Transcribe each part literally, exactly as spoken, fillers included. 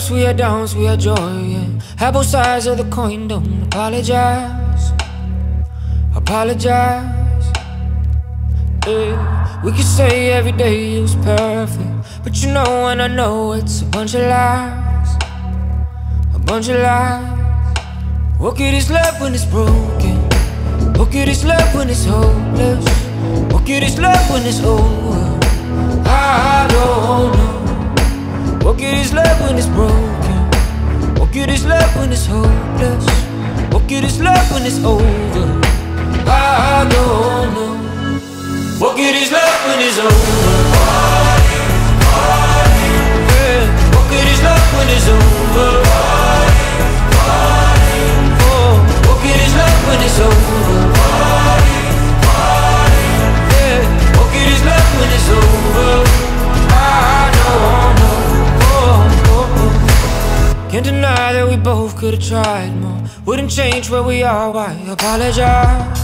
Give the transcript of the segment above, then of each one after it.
ups, we are downs, we are joy, yeah. Have both sides of the coin, don't apologize. Apologize, yeah. We could say every day it was perfect, but you know and I know it's a bunch of lies. A bunch of lies. What good is love when it's broken? What good is love when it's hopeless? What good is love when it's over? I don't know. What good is love when it's broken? What good is love when it's hopeless? What good is love when it's over? I don't know. What good is love when it's over? Yeah. What good is love when it's over? Oh, what good is love when it's over? Yeah. What good is love when it's over? I don't know. Oh, oh, oh. Can't deny that we both could've tried more. Wouldn't change where we are, why apologize?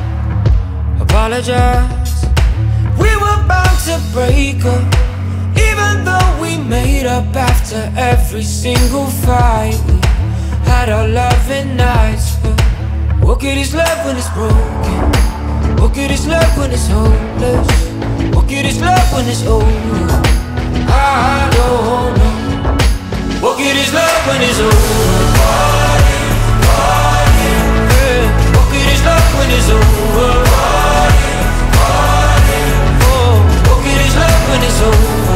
Apologize. We were bound to break up, even though we made up after every single fight. We had our loving nights, but what good is love when it's broken? What good is love when it's hopeless? What good is love when it's over? I don't know. What good is love when it's over? Yeah. What good is love when it's over? When it's over,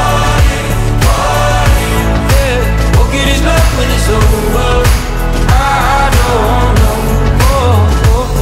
yeah. What good is love when it's over? I don't know. Oh, oh,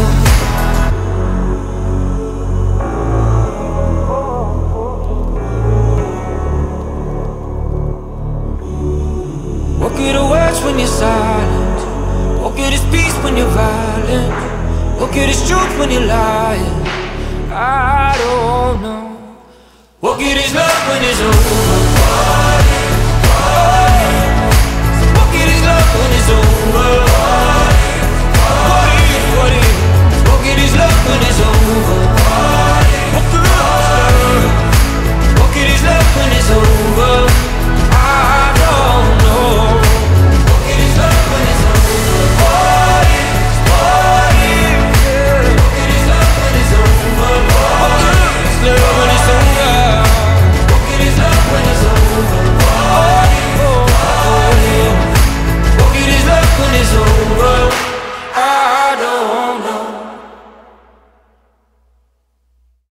oh. What good are words when you're silent? What good is peace when you're violent? What good is truth when you're lying? I don't know. What good is love when it's over? What good is love when it's over?